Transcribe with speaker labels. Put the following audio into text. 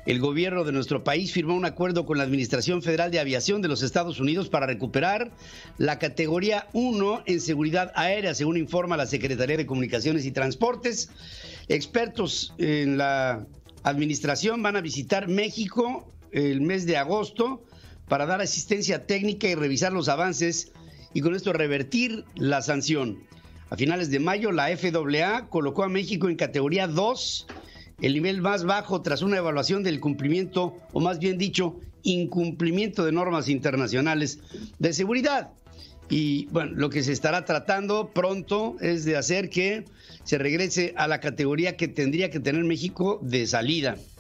Speaker 1: El gobierno de nuestro país firmó un acuerdo con la Administración Federal de Aviación de los Estados Unidos para recuperar la categoría 1 en seguridad aérea, según informa la Secretaría de Comunicaciones y Transportes. Expertos en la administración van a visitar México el mes de agosto para dar asistencia técnica y revisar los avances y con esto revertir la sanción. A finales de mayo, la FAA colocó a México en categoría 2, el nivel más bajo tras una evaluación del cumplimiento, o más bien dicho, incumplimiento de normas internacionales de seguridad. Y bueno, lo que se estará tratando pronto es de hacer que se regrese a la categoría que tendría que tener México de salida.